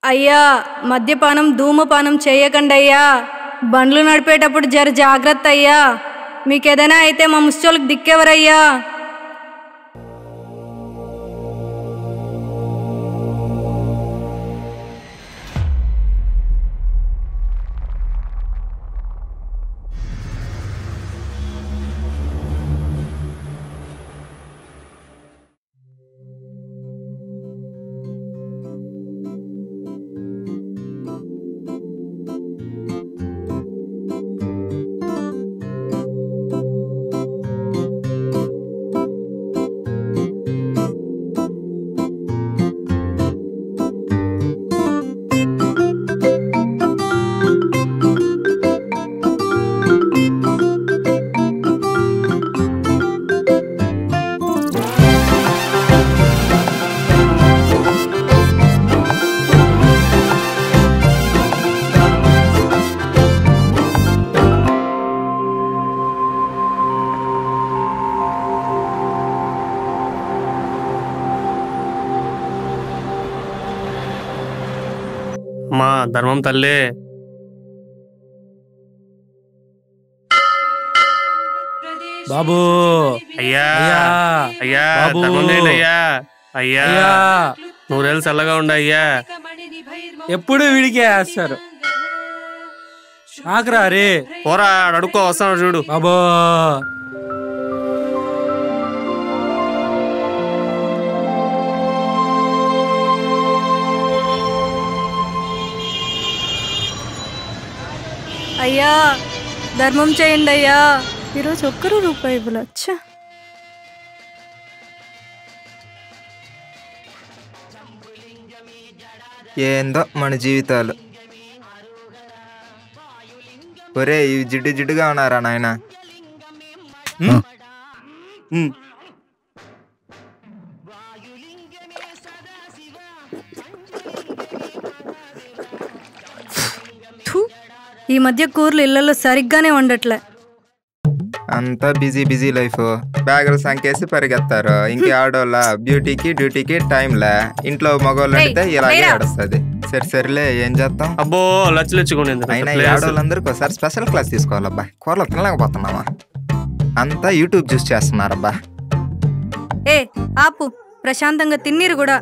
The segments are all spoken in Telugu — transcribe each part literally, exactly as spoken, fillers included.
అయ్యా మద్యపానం ధూమపానం చేయకండి అయ్యా. బండ్లు నడిపేటప్పుడు జర జాగ్రత్త అయ్యా. మీకేదైనా అయితే మా ముసలోళ్ళకి దిక్కెవరయ్యా? మా ధర్మం తల్లే బాబు అయ్యా అయ్యా ధర్మం చేయండి అయ్యా. అయ్యా నూరేళ్ళు చల్లగా ఉండ అయ్యా. ఎప్పుడు వీడికే వేస్తారు. ఆకరా రే పోరా అడుక్కో వస్తాను చూడు బాబు. అయ్యా ధర్మం చేయండి అయ్యా. ఈరోజు ఒక్కరు రూపాయి ఇవ్వలచ్చా? ఏందో మన జీవితాలు. ఒరే ఇవి జిడ్డు జిడ్డుగా ఉన్నారా నాయన? ఈ మధ్య కూరలు ఇళ్లలో సరిగ్గానే ఉండట్లే. అంతా బిజీ బిజీ లైఫ్. బ్యాగులు సంకేసి పరిగెత్తారు. ఇంకే ఆడోళ్ళ బ్యూటీకి డ్యూటీకి టైంలే. ఇంట్లో మగవాళ్ళు అంటే ఇలాగే ఏడుస్తుంది. సరే సరేలే ఏం చేస్తాం. అబ్బో లచ్చలెచ్చుకునేది. అయినా ఈ ఆడోళ్ళందరికీ ఒకసారి స్పెషల్ క్లాస్ తీసుకోవాలబ్బా. కూరలు తినలేకపోతున్నామా? అంతా యూట్యూబ్ చూస్ చేస్తున్నారబ్బా. ఏ ఆపు, ప్రశాంతంగా తిన్నీరు కూడా.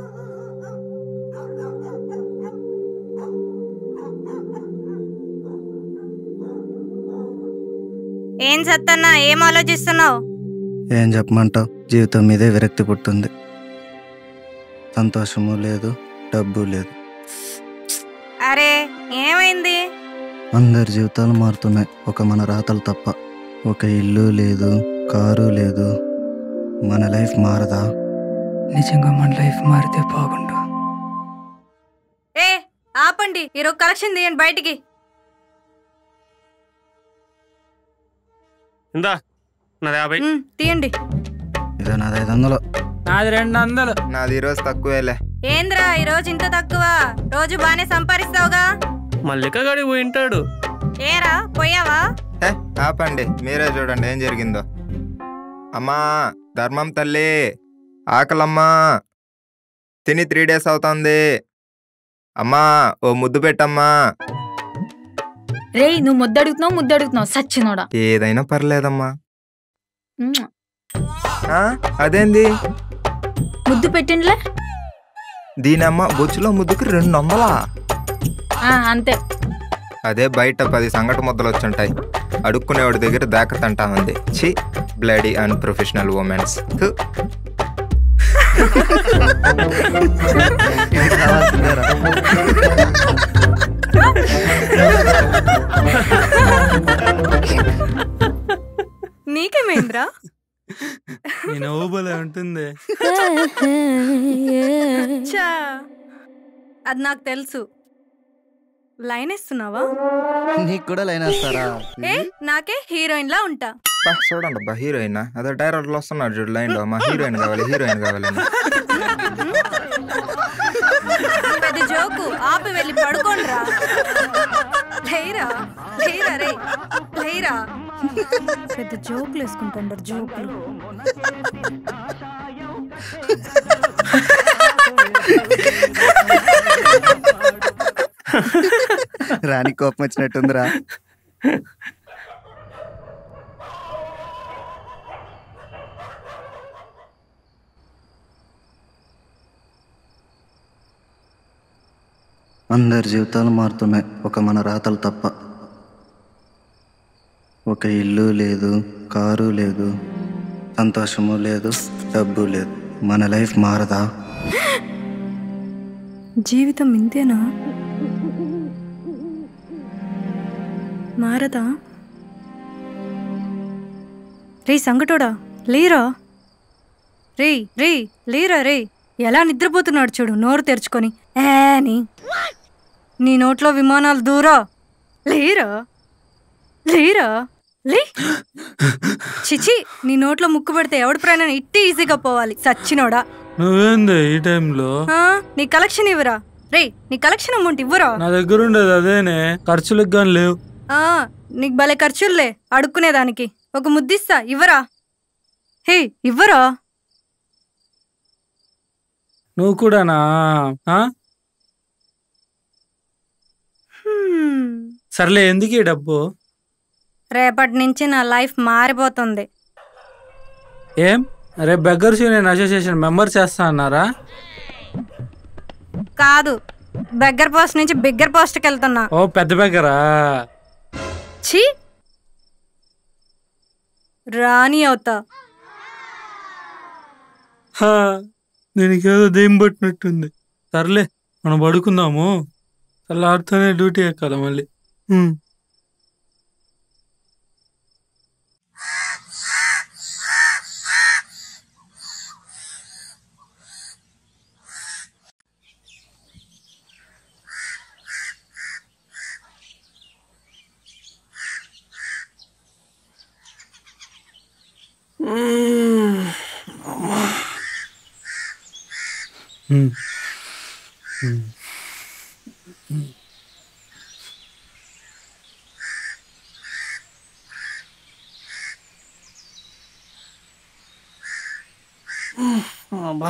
ఏం సత్తన్నా, ఏం ఆలోచిస్తున్నావు? ఏం చెప్పమంటావు? జీవితం మీదే విరక్తి పుట్టింది. సంతోషము లేదు, డబ్బు లేదు. అరే ఏమైంది? అందరి జీవితాలు మారుతున్నాయి, ఒక మన రాతలు తప్ప. ఒక ఇల్లు లేదు, కారు లేదు. మన లైఫ్ మారదా? నిజంగా మన లైఫ్ మారితే బాగుండు. ఏ ఆపండి, ఈరోజు కలెక్షన్ తీయండి బయటికి. ఇందా నాది యాభై. తీయండి. ఇదే నాది ఐదు వందలు. నాది రెండు వందలు. నాది ఈరోజు తక్కువేలే. ఏంద్రా ఈరోజు ఇంత తక్కువ? రోజు బానే సంపాదిస్తావుగా. మల్లిక గాడి పోయింటాడు. ఏరా పోయావా? ఆపండి, మీరే చూడండి ఏం జరిగిందో. అమ్మా ధర్మం తల్లి, ఆకలమ్మా. తిని త్రీ డేస్ అవుతుంది. అమ్మా ఓ ముద్దు పెట్టమ్మా. రే నువ్వు ముద్దు అడుగుతున్నావు ముద్దు అడుగుతున్నావు సచ్చినోడా. ఏదైనా పర్లేదమ్మా. అదేంది ముద్దు పెట్టిండ్లే? దీనమ్మ బొచ్చులో ముద్దుకి రెండు వందలా? అంతే. అదే బయట పది సంగటి ముద్దలు వచ్చుంటాయి. అడుక్కునేవాడి దగ్గర దాకతంటా ఉంది. ఛీ బ్లడీ అన్ ప్రొఫెషనల్ ఉమెన్స్. నీకేమైందిరా? నవ్వుబలే ఉంటుంది. అది నాకు తెలుసు. లైన్ ఇస్తున్నావా? నీకు కూడా లైన్ వేస్తారా? ఏ నాకే హీరోయిన్ లా ఉంటా. చూడండి అబ్బా, హీరోయిన్ అదే డైరెక్టర్లు వస్తున్నారు చూడు లైన్ లో. మా హీరోయిన్ కావాలి హీరోయిన్ కావాలని. పెద్ద జోకు ఆపి వెళ్ళి పడుకోండిరా. లేరా లేరా రే లేరా. పెద్ద జోకులు వేసుకుంటారు జోకులు. రాణి కోపం వచ్చినట్టుందిరా. అందరి జీవితాలు మారుతున్నాయి, ఒక మన రాతలు తప్ప. ఒక ఇల్లు లేదు, కారు లేదు, సంతోషము లేదు, డబ్బు లేదు. మన లైఫ్ మారదా? జీవితం ఇంతేనా? మారదా? రే సంగటోడా, లేరా? రే రే లేరా రే. ఎలా నిద్రపోతున్నాడు చూడు, నోరు తెరుచుకొని. ఏని నీ నోట్లో విమానాలు దూరా. లేరా లేరా లే. చిచి, నీ నోట్లో ముక్కు పెడితే ఎవడి ప్రాణం ఇట్టి ఈజీగా పోవాలి సచ్చినోడా. నువ్వేంది ఈ టైంలో? నీ కలెక్షన్ ఇవ్వరా రే. నీ కలెక్షన్ అమౌంట్ ఇవ్వరా? నా దగ్గర ఉండేది అదేనే, ఖర్చులకు గాని లేవు. ఆ నీకు భలే ఖర్చులే అడుక్కునేదానికి. ఒక ముద్దిస్తా, ఇవ్వరా? హే ఇవ్వరా? నువ్వు కూడానా? సర్లే, ఎందుకు ఈ డబ్బు? రేపటి నుంచి నా లైఫ్ మారిపోతుంది. ఏం రేపు బెగ్గర్స్ యూనియన్ అసోసియేషన్ మెంబర్ చేస్తా అన్నారా? కాదు, బెగ్గర్ పోస్ట్ నుంచి బిగ్గర్ పోస్ట్కి వెళ్తున్నా. ఓ పెద్ద బెగ్గరా? ఛీ, రాణి అవుతా. దీనికి ఏదో దెయ్యం పట్టినట్టుంది. సర్లే, మనం పడుకుందాము. తెల్లారితోనే డ్యూటీ ఎక్కాలి మళ్ళీ. అబ్బా,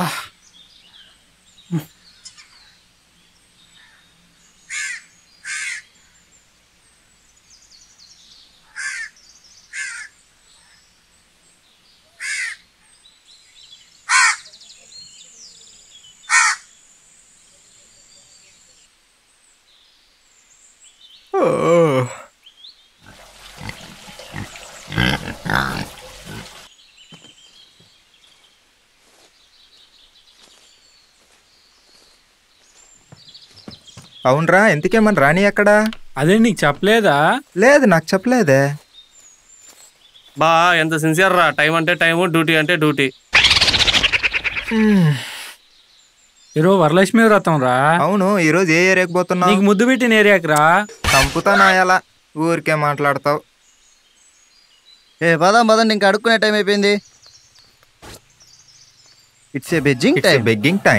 అవునరా, ఎందుకేమని రాణి ఎక్కడా? అదే నీకు చెప్పలేదా? లేదు, నాకు చెప్పలేదే. బా ఎంత సిన్సియర్ రా. టైం అంటే టైము, డ్యూటీ అంటే డ్యూటీ. ఈరోజు వరలక్ష్మి వ్రతం రా. అవును, ఈరోజు ఏ ఏరియాకి పోతున్నావు? నీకు ముద్దు పెట్టిన ఏరియాకి రా. చంపుతా నాయాలా, ఊరికే మాట్లాడతావు. ఏ పదం పదండి, ఇంకా అడుక్కునే టైం అయిపోయింది. It's a begging time. Begging time.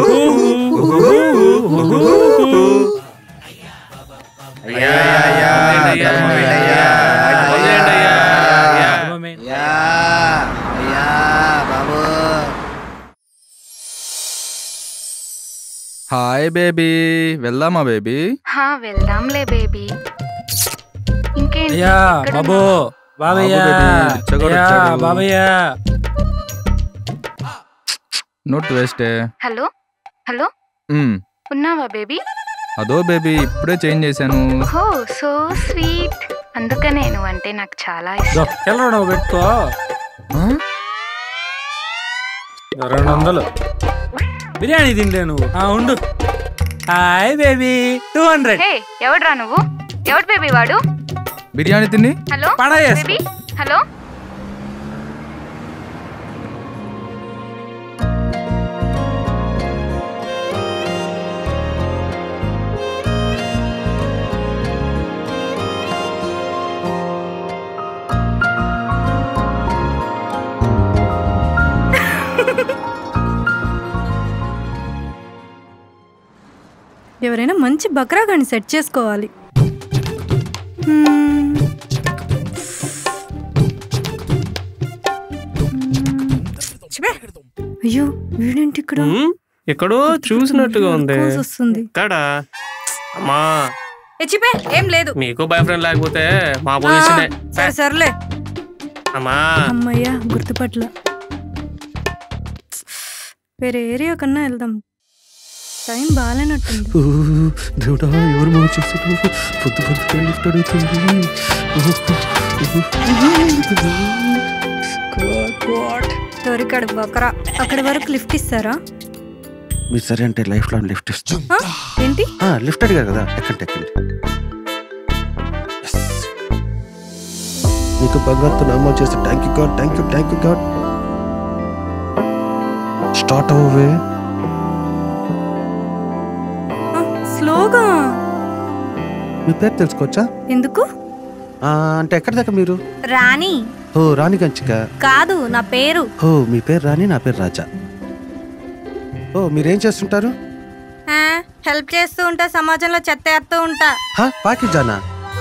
Hi baby, వెళ్దామా బేబీ? వెళ్దాంలే బేబీ. అయ్యా బాబు, బాబయ్యా, బాబయ్యా. నోట్ వేస్టే. హలో హలో, ఉన్నావా బేబీ? అదో బేబీ, ఇప్పుడే చేంజ్ చేశాను. Oh so sweet. అందుకనే నువ్వు అంటే నాకు చాలా ఇష్టం. చెల్లరా పెట్టుకో. రెండు వందలు బిర్యానీ తింటే నువ్వు. ఉండు. Hi baby, two hundred. ఎవడ్రా నువ్వు? ఎవడు బేబీ వాడు? బిర్యానీ తిని హలో బేబీ. హలో ఎవరైనా మంచి బక్రా గాని సెట్ చేసుకోవాలి. అయ్యో, వీడేంటి ఇక్కడ? ఎక్కడో చూసినట్టుగా ఉంది. వస్తుంది. ఇక్కడ అమ్మా, ఎచ్చిపే ఏం లేదు. మీకు బాయ్ ఫ్రెండ్ లేకపోతే మా పొజిషనే. సరే సర్లే. అమ్మా అమ్మయ్యా గుర్తుపట్ల. వేరే ఏరియా కన్నా వెళ్దాం. టైం బాగాలేనట్టుంది. దేవుడా ఎవరు మో చేస్తున్నారు? పొద్దు పొద్దుగా లిఫ్ట్ అడుగుతుంది. దొరికాడు బకరా. అక్కడి వరకు లిఫ్ట్ ఇస్తారా? మీరు సరే అంటే లైఫ్ లో లిఫ్ట్ ఇస్తాం. ఏంటి లిఫ్ట్ అడిగారు కదా, ఎక్కండి ఎక్కండి. మీకు బంగారుతో నామో చేస్తే thank you God, thank you thank you God. Start అవ్వే స్లోగా. మీ పేరు తెలుసుకోవచ్చా? ఎందుకు? అంటే ఎక్కడి దాకా మీరు? రాణి. ఓ రాణి గంచిక కాదు, నా పేరు. ఓ మీ పేరు రాణి, నా పేరు రాజా. ఓ మీరేం చేస్తుంటారు? హెల్ప్ చేస్తూ ఉంటా, సమాజంలో చెత్త ఎత్తూ ఉంటా. పాకిజానా?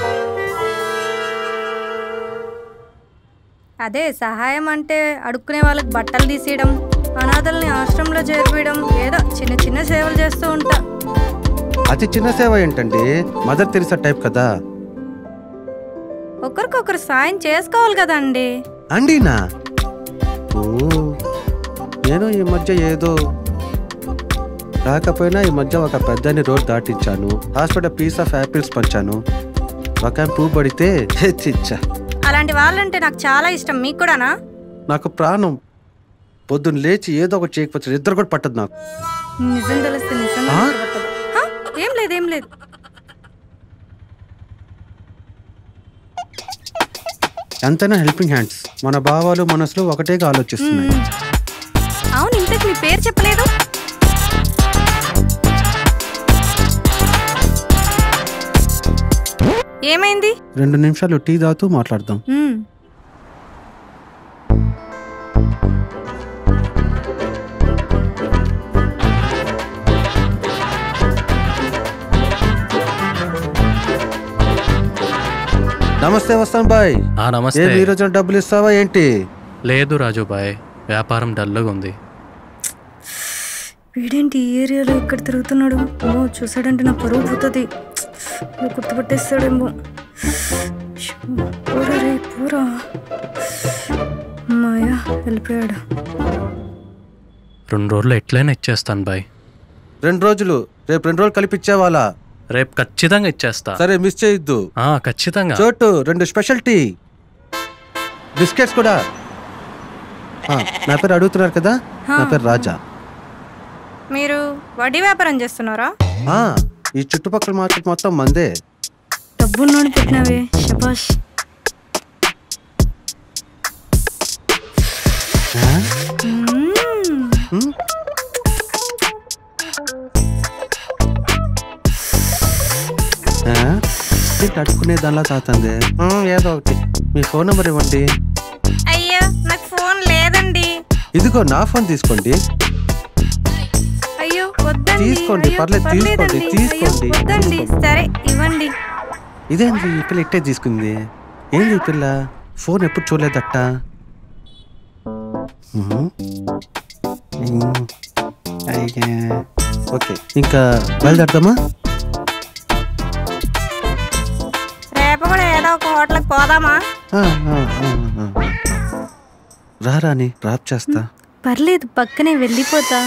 అదే సహాయం అంటే అడుక్కునే వాళ్ళకి బట్టలు తీసేయడం, అనాథల్ని ఆశ్రమంలో చేర్పించడం, ఏదో చిన్న చిన్న సేవలు చేస్తూ ఉంటా. అతి చిన్న సేవ ఏంటండి, మదర్ తెరిసా టైప్ కదా. ఒకరికొకరు సాయం చేసుకోవాలి కదండి. అండినా? ఓ నేను ఈ మధ్య ఏదో కాకపోయినా ఈ మధ్య ఒక పెద్దని రోడ్ దాటించాను, హాస్పిటల్ పీస్ ఆఫ్ యాపిల్స్ పంచాను, ఒక పువ్వు పడితే తెచ్చా. అలాంటి వాళ్ళంటే నాకు చాలా ఇష్టం. మీకు కూడానా? నాకు ప్రాణం. పొద్దున్న లేచి ఏదో ఒకటి చేయకపోతే ఇద్దరు కూడా పట్టదు నాకు. నిజం తెలిస్తే నిజంగా పట్టదు. ఏం లేదు ఏం లేదు. ఎంతైనా హెల్పింగ్ హ్యాండ్స్. మన భావాలు మనసులో ఒకటేగా ఆలోచిస్తున్నాయి. అవును, ఇంతకు మీ పేరు చెప్పలేదు. ఏమైంది? రెండు నిమిషాలు టీ తాగుతూ మాట్లాడదాం. నమస్తే వస్తాను బాయ్. నమస్తే. ఈ రోజు డబ్బులు ఇస్తావా ఏంటి? లేదు రాజు బాయ్, వ్యాపారం డల్గా ఉంది. వీడేంటి ఈ ఏరియాలో ఇక్కడ తిరుగుతున్నాడు? ఓ చూసాడంటే నా పరువు పోతుంది. గుర్తుపట్టేస్తాడేమో. పూరా రే పూరా. అమ్మాయా వెళ్ళిపోయాడు. రెండు రోజులు ఎట్లయినా ఇచ్చేస్తాను బాయ్. రెండు రోజులు? రేపు రెండు రోజులు కలిపి ఇచ్చేవాళ్ళ? రేపు ఖచ్చితంగా ఇచ్చేస్తా. సరే మిస్ చేయొద్దు. ఖచ్చితంగా. చోటు రెండు స్పెషల్ టీ, బిస్కెట్స్ కూడా. నా పేరు అడుగుతున్నారు కదా, నా పేరు రాజా. మీరు వడ్డీ వ్యాపారం చేస్తున్నారా? ఈ చుట్టుపక్కల మార్కెట్ మొత్తం మందే. డబ్బులు నోడి పెట్టినవే శబాష్. అడుక్కునే దానిలా తాతంది. ఏదో ఒకటి. మీ ఫోన్ నెంబర్ ఇవ్వండి. అయ్యో నాకు ఫోన్ లేదండి. ఇదిగో నా ఫోన్ తీసుకోండి. అయ్యో వద్దండి. తీసుకోండి, పర్లేదు తీసుకోండి తీసుకోండి. వద్దండి. సరే ఇవ్వండి. ఇదేంటి ఈ పిల్ల ఇట్టే తీసుకుంది? ఏంది ఈ పిల్ల? ఫోన్ ఎప్పుడు చూడలేదట్ట. ఓకే ఇంకా బయలుదేరదామా? రేపు కూడా ఏదో ఒక హోటల్కి పోదామా? రారాని డ్రాప్ చేస్తా. పర్లేదు, పక్కనే వెళ్ళిపోతా.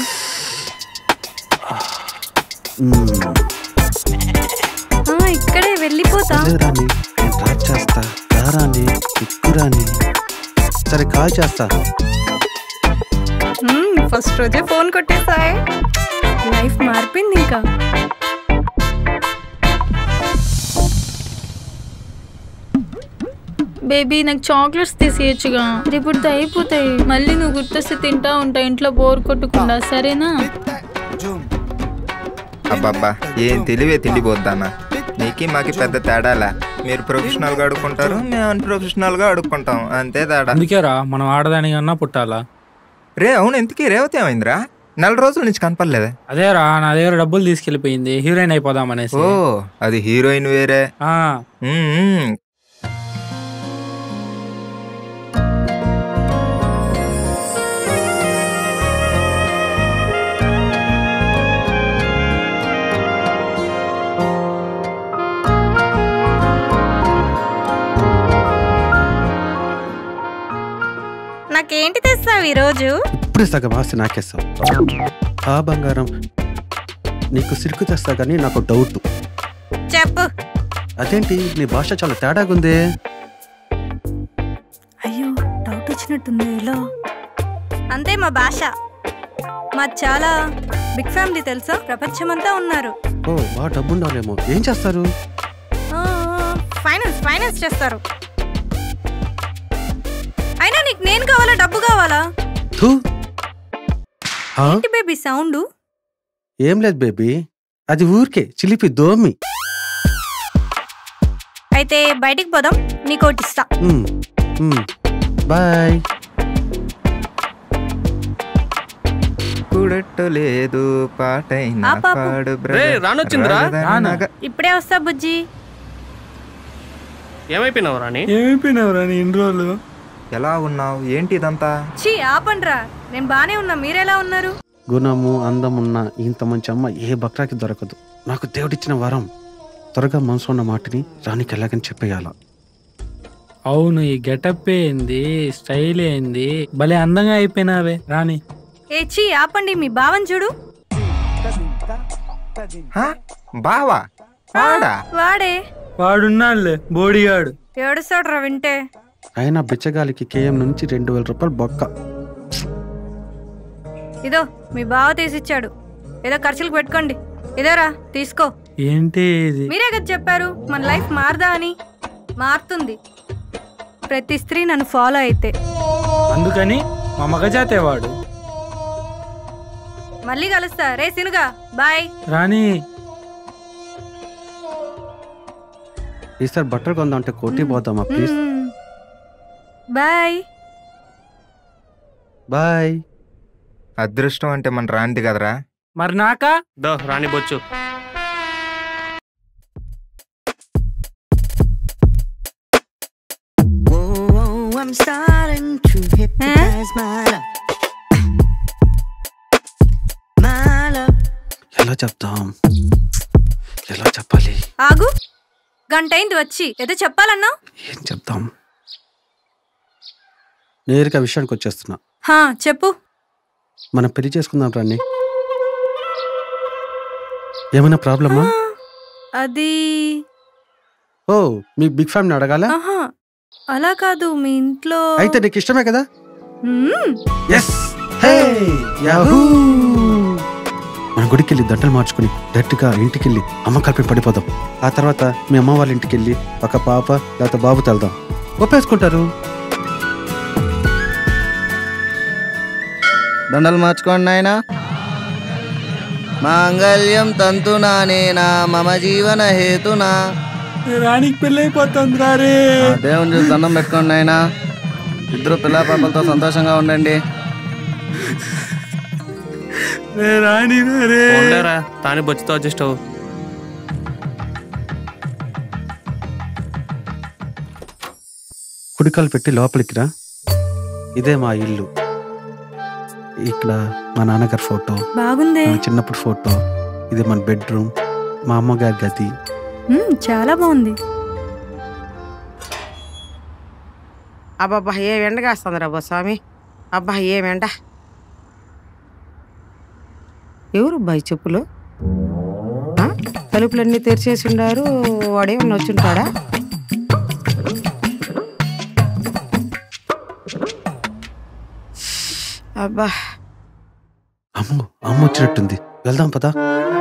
ఇక్కడే వెళ్ళిపోతా. రాని డ్రాప్ చేస్తా. రారాని ఎక్కురాని. సరే కాల్ చేస్తా. ఫస్ట్ రోజే ఫోన్ కొట్టేసాయి. లైఫ్ మారిపోయింది ఇంకా. బేబీ నాకు చాక్లెట్స్ తీసేయచ్చుగా, రేపు అయిపోతాయి. మళ్ళీ నువ్వు గుర్తొస్తే తింటా ఉంటా ఇంట్లో బోర్ కొట్టకుండా, సరేనా? అబ్బాబ్బా ఏం తెలివే తిండిపోద్దానా. నీకి మాకి పెద్ద తేడాలా. మీరు ప్రొఫెషనల్ గా అడుక్కుంటారు, మేము అన్ప్రొఫెషనల్ గా అడుక్కుంటాం, అంతే తేడా. అందుకేరా మనం ఆడదానికన్నా పుట్టాలా. రే అవును, ఎందుకు రేవతి ఏమైందిరా? నెల రోజుల నుంచి కనపడలేదా? అదేరా నా దగ్గర డబ్బులు తీసుకెళ్లిపోయింది, హీరోయిన్ అయిపోదాం అనేసి. ఓ అది హీరోయిన్ వేరే. ఇచ్చావు ఈరోజు? ఇప్పుడు సగం ఆస్తి నాకేస్తావు. ఆ బంగారం నీకు సిరుకు తెస్తా కానీ నాకు డౌట్. చెప్పు. అదేంటి నీ భాష చాలా తేడాగుందే? అయ్యో డౌట్ వచ్చినట్టుంది. ఎలా? అంతే మా భాష. మా చాలా బిగ్ ఫ్యామిలీ తెలుసా, ప్రపంచమంతా ఉన్నారు. ఓ బాగా డబ్బు ఉండాలేమో. ఏం చేస్తారు? ఫైనాన్స్ ఫైనాన్స్ చేస్తారు. అయినా నీకు నేను కావాలా డబ్బు కావాలా? ఏంటి బేబీ సౌండ్? ఏం లేదు బేబీ, అది ఊరికే చిలిపి దోమి. అయితే బయటికి పోదాం, నీకోటి ఇస్తా. బాయ్. కూడట్టలేదు పాటైనా పాడు రానొచ్చిందిరా. ఇప్పుడే వస్తా బుజ్జి. ఏమైపోయినావు రాణి? ఏమైపోయినావు రాణి ఇన్ని రోజులు? ఎలా ఉన్నావు? ఏంటి ఇదంతా? చీ ఆపండ్రా, నేను బానే ఉన్నా, మీరెలా ఉన్నారు? గుణము అందం ఉన్న ఇంత మంచి అమ్మ ఏ బక్రాకి దొరకదు. నాకు దేవుడిచ్చిన వరం. త్వరగా మనసు ఉన్న మాటని రాణికి ఎలాగని చెప్పేయాల. అవును, ఈ గెటప్ ఏంది, స్టైల్ ఏంది, భలే అందంగా అయిపోయినావే రాణి. ఏ చీ ఆపండి, మీ బావని చూడు. బావా? వాడా? వాడే. వాడున్నాడులే బోడిగాడు. ఏడుస్తాడు రా వింటే. అయినా బిచ్చగాలికి కేఎం నుంచి రెండు వేల రూపాయలు బొక్క. ఇదో మీ బావ తీసిచ్చాడు, ఏదో ఖర్చులకు పెట్టుకోండి. ఇదోరా తీసుకో. ఏంటి ఇది? మీరే కదా చెప్పారు మన లైఫ్ మారదా అని. మారుతుంది ప్రతి స్త్రీ నన్ను ఫాలో అయితే. అందుకని మా మగజాతే వాడు. మళ్ళీ కలుస్తా రే సినుగా. బాయ్ రాణి. ఈసారి బట్టలు కొందాం అంటే కోటి పోదామా ప్లీజ్? Bye bye. అదృష్టం అంటే మన రాంది కదరా. మరి నాకా? దో రాణి బొచ్చు. ఎలా చెప్తాం, ఎలా చెప్పాలి? ఆగు, గంట అయింది వచ్చి, ఏదో చెప్పాలన్నా. ఏం చెప్తాం? నేరుగా విషయానికి వచ్చేస్తున్నా. హా చెప్పు. మనం పెళ్లి చేసుకుందాం రాణి. ఏమైనా ప్రాబ్లమా? అది ఓ మీ బిగ్ ఫ్యామిలీ అడగాల? అలా కాదు, మీ ఇంట్లో. అయితే నీకు ఇష్టమే కదా? ఎస్. మన గుడికి వెళ్ళి దండలు మార్చుకుని డైరెక్ట్ గా ఇంటికి వెళ్ళి అమ్మ కలిపి పడిపోదాం. ఆ తర్వాత మీ అమ్మ వాళ్ళ ఇంటికి వెళ్ళి ఒక పాప లేకపోతే బాబు తెల్దాం. ఒప్పేసుకుంటారు. దండలు మార్చుకోండి నాయనా. మాంగళ్యం తంతునానేనా మమ జీవన హేతునా. రాణికి పెళ్ళి అయిపోతుంది రే. దేవుని చూసి దండం పెట్టుకోండి నాయనా. ఇద్దరు పిల్ల పాపలతో సంతోషంగా ఉండండి. రాణి తాని బొచ్చుతో అడ్జస్ట్ అవ్వు. కుడికాలు పెట్టి లోపలికి రా. ఇదే మా ఇల్లు. ఇక్కడ మా నాన్నగారి ఫోటో, బాగుంది, చిన్నప్పుడు ఫోటో. ఇది మన బెడ్రూమ్, మా అమ్మగారి గది. చాలా బాగుంది. అబ్బాబ్బా ఏ ఎండగా వస్తుంది రబ్బా స్వామి. అబ్బా ఏం ఎండ. ఎవరు అబ్బాయి చెప్పులు? తలుపులన్నీ తెరిచేసి ఉండారు. వాడేమన్నా వచ్చుంటాడా? అబ్బా అమ్మ అమ్మ వచ్చినట్టుంది. వెళ్దాం పదా.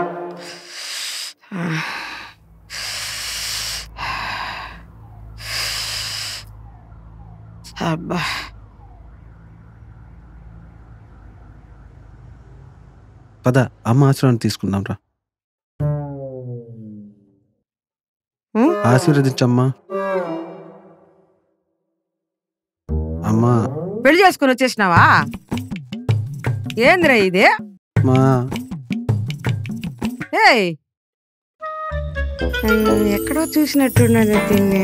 అబ్బా పద అమ్మ ఆశీర్వాదం తీసుకుందాం రా. ఆశీర్వదించమ్మా. అమ్మా పెళ్లి చేసుకుని వచ్చేసినావా? ఏందిరా ఇది? మా ఏయ్ ఎక్కడో చూసినట్టున్నాను దీన్ని.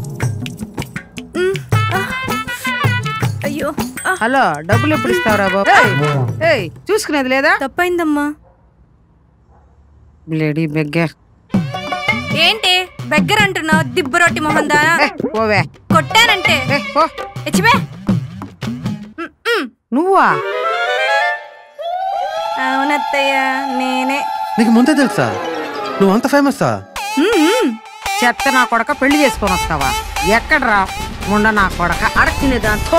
అయ్యో హలో, డబ్బులు ఎప్పుడు ఇస్తావురా బాబు? ఏయ్ చూసుకునేది లేదా? తప్పైందమ్మా. Lady beggar. ఏంటి బెగ్గర్ అంటున్నావు? దిబ్బరొట్టి మొహం దానా. పోవే. కొట్టానంటే నువ్వా? అవునత్తయ్య నేనే. నీకు ముందే తెలుసా? నువ్వు అంత ఫేమసా? చెత్త నా కొడక పెళ్లి చేసుకొని వస్తావా? ఎక్కడరా ముండ నా కొడక అడగతినే దాంతో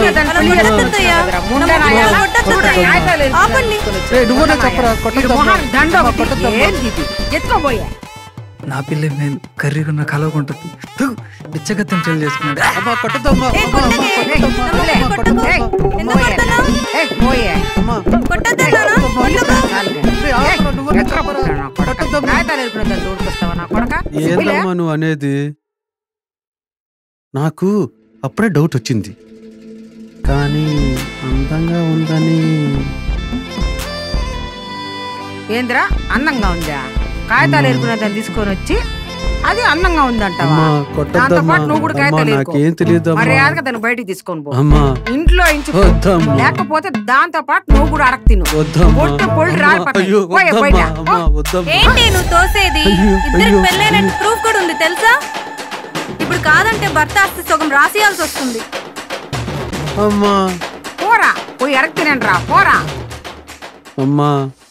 ఎత్తుకోబోయా. నా పిల్ల మేము కర్రీగా కలవకుంటుంది. బిచ్చగత్తం చెల్లి చేసుకున్నాడు. ఏందమ్మా నువ్వు అనేది? నాకు అప్పుడే డౌట్ వచ్చింది, కానీ అందంగా ఉందని. ఏంద్రా అందంగా ఉందా? కాగితాలు ఏరుకునే దాన్ని తీసుకొని వచ్చి అది అందంగా ఉందంటావా? దాంతో పాటు నువ్వు కూడా కాగితాలు ఏరుకో. మర్యాదగా దాన్ని బయటికి తీసుకొని పో. ఇంట్లో ఇంచు లేకపోతే దాంతో పాటు నువ్వు కూడా అడగ తిను. ఏంటి నువ్వు తోసేది? ఇద్దరికి పెళ్ళైనట్టు ప్రూఫ్ కూడా ఉంది తెలుసా? ఇప్పుడు కాదంటే భర్త ఆస్తి సగం రాసియాల్సి వస్తుంది. పోరా పోయి అడగ తినండి రా పోరా. అమ్మా